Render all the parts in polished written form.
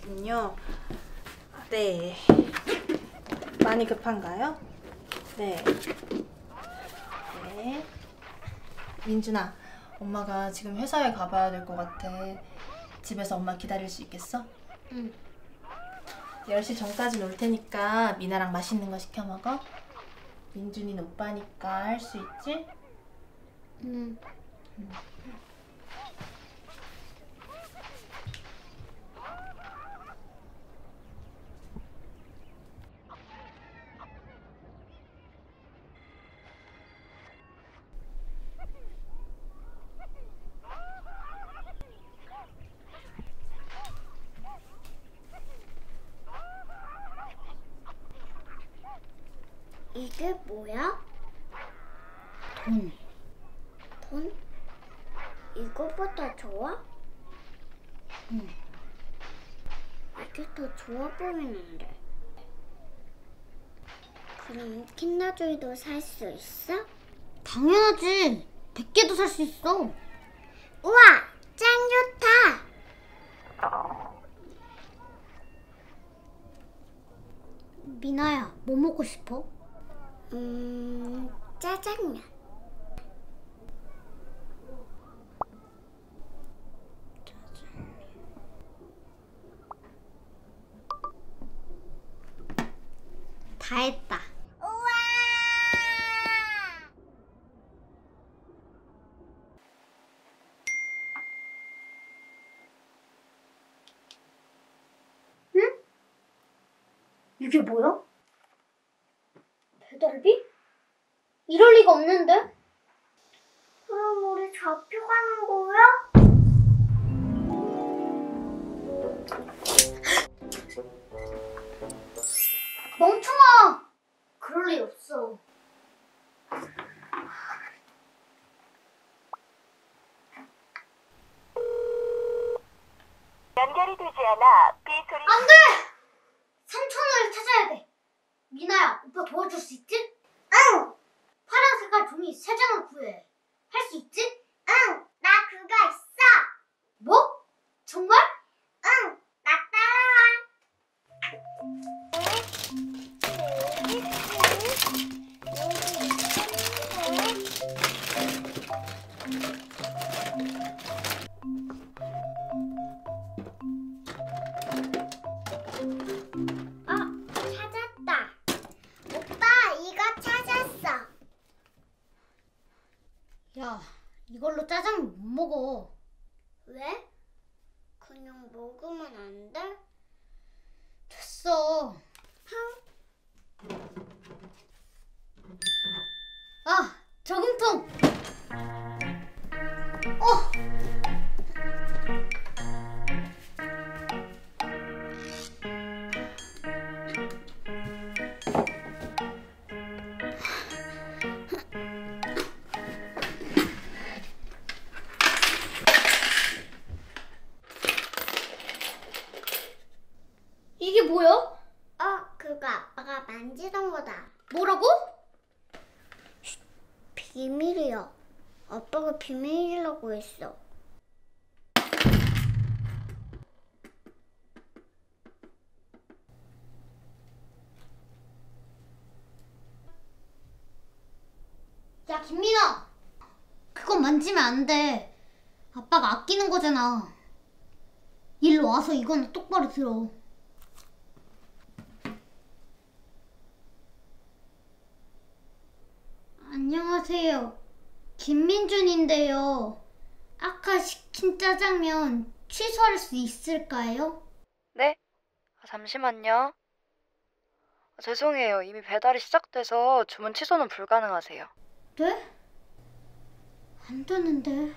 그러시군요. 네. 많이 급한가요? 네. 네. 민준아, 엄마가 지금 회사에 가봐야 될 것 같아. 집에서 엄마 기다릴 수 있겠어? 응. 10시 전까지 올 테니까 미나랑 맛있는 거 시켜 먹어. 민준이는 오빠니까 할 수 있지? 응. 이게 뭐야? 돈. 돈? 이거보다 좋아? 응. 이게 더 좋아 보이는데. 그럼 킨더조이도 살 수 있어? 당연하지. 100개도 살 수 있어. 우와! 짱 좋다! 미나야, 뭐 먹고 싶어? 짜장면. 다 했다. 우와! 응? 이게 뭐야? 배달비? 이럴 리가 없는데? 그럼 우리 잡혀가는 거야? 멍청아! 그럴 리 없어. 연결이 되지 않아 삐 소리. 안 돼! 3,000원을 찾아야 돼. 미나야, 오빠 도와줄 수 있지? 응! 파란 색깔 종이 3장을 구해. 할 수 있지? 응! 나 그거 있어! 뭐? 정말? 응! 나 따라와. 찾았다. 오빠, 이거 찾았어. 야, 이걸로 짜장면 못 먹어. 왜? 그냥 먹으면 안 돼? 됐어. 아, 저금통. 이게 뭐야? 그거 아빠가 만지던 거다. 뭐라고? 쉿, 비밀이야. 아빠가 비밀이라고 했어. 야, 김민아! 그건 만지면 안 돼. 아빠가 아끼는 거잖아. 일로 와서 이거는 똑바로 들어. 안녕하세요. 김민준인데요. 아까 시킨 짜장면 취소할 수 있을까요? 네? 잠시만요. 죄송해요. 이미 배달이 시작돼서 주문 취소는 불가능하세요. 네? 안 되는데.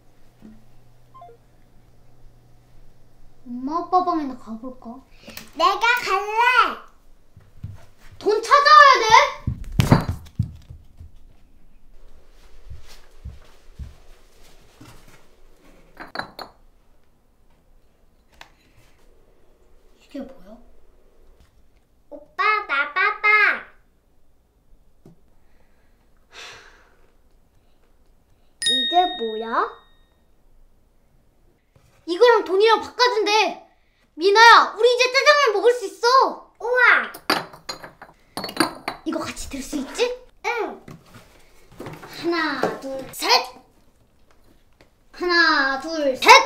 엄마 아빠 방이나 가볼까? 내가 갈래. 돈 찾아와야 돼. 이게 뭐야? 오빠, 나 봐봐. 이게 뭐야? 이거랑 돈이랑 바꿔준대. 미나야, 우리 이제 짜장면 먹을 수 있어. 우와. 이거 같이 들 수 있지? 응. 하나, 둘, 셋. 하나, 둘, 셋.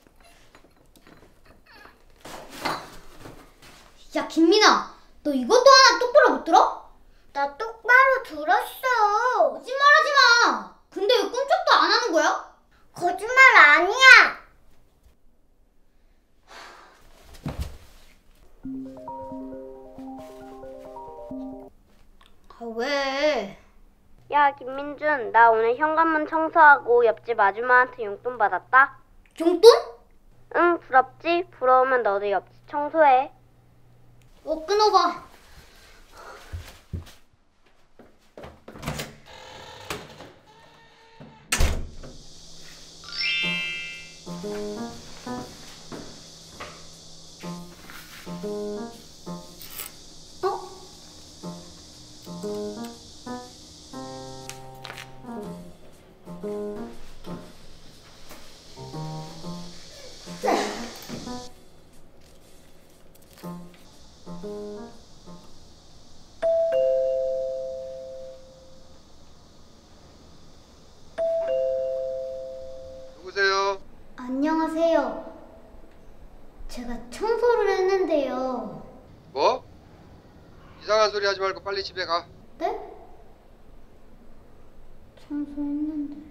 야, 김민아, 너 이것도 하나 똑바로 못 들어? 나 똑바로 들었어. 거짓말하지 마. 근데 왜 꿈쩍도 안 하는 거야? 거짓말 아니야. 아, 왜? 야, 김민준, 나 오늘 현관문 청소하고 옆집 아줌마한테 용돈 받았다. 용돈? 응, 부럽지? 부러우면 너도 옆집 청소해. 끊어봐. 누구세요? 안녕하세요. 제가 청소를 했는데요. 뭐? 이상한 소리 하지 말고 빨리 집에 가. 네? 청소했는데.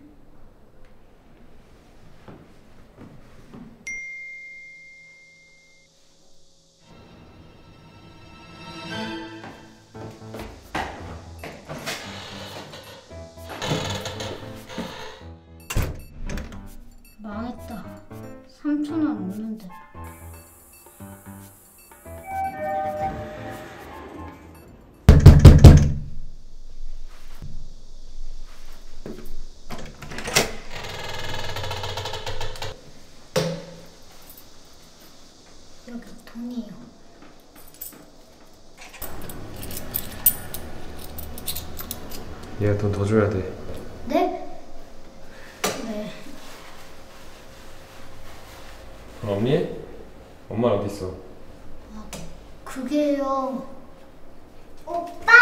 망했다. 3,000원 없는데. 여기 돈이에요. 얘가 돈 더 줘야 돼. 네? 네. 그럼 언니? 엄마는 어디 있어? 그게요. 오빠!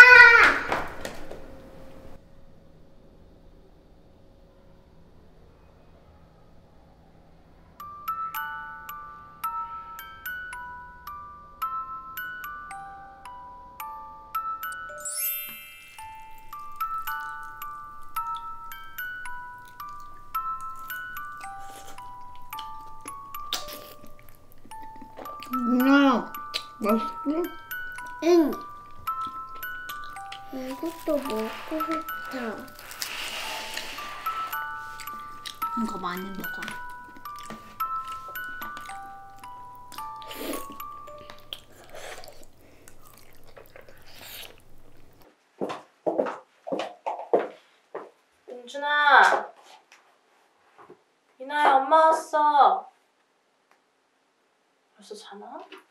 누나, 맛있어? 응. 이것도 먹고 싶다. 이거 많이 먹어. 민준아. 미나야, 엄마 왔어. 벌써 자나?